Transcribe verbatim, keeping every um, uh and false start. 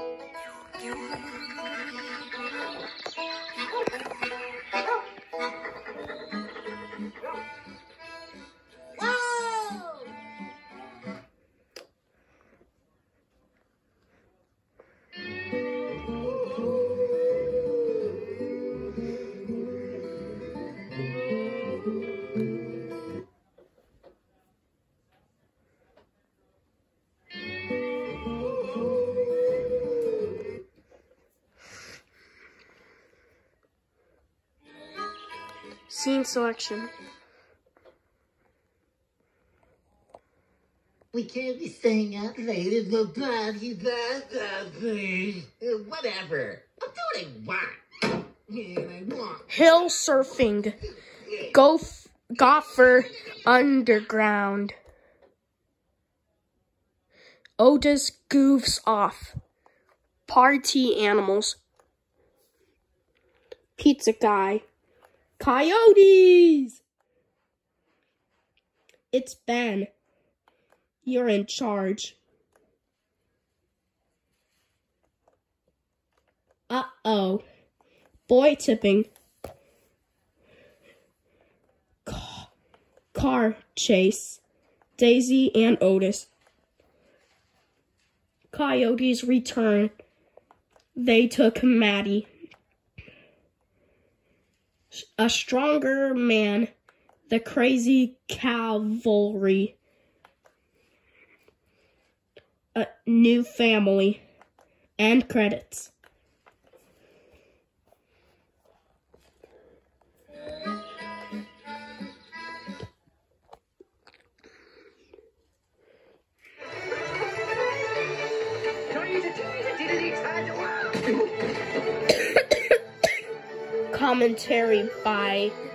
Scene selection. We can't be staying out late in the party, baby. Whatever. I'll do what I want. Yeah, I want. Hill surfing. Golf, golfer underground. Otis goofs off. Party animals. Pizza guy. Coyotes! It's Ben. You're in charge. Uh-oh. Boy tipping. Car, car chase. Daisy and Otis. Coyotes return. They took Maddie. A stronger man. The crazy cavalry. A new family. End credits. Commentary by